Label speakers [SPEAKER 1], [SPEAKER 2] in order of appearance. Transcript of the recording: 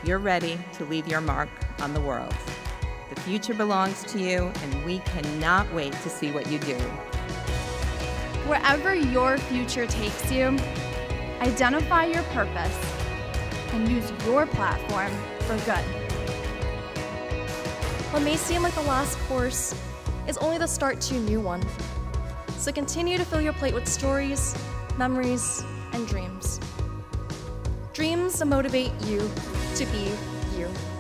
[SPEAKER 1] you're ready to leave your mark on the world. The future belongs to you, and we cannot wait to see what you do.
[SPEAKER 2] Wherever your future takes you, identify your purpose and use your platform for good.
[SPEAKER 3] What may seem like the last course is only the start to a new one. So continue to fill your plate with stories, memories, and dreams. Dreams that motivate you to be you.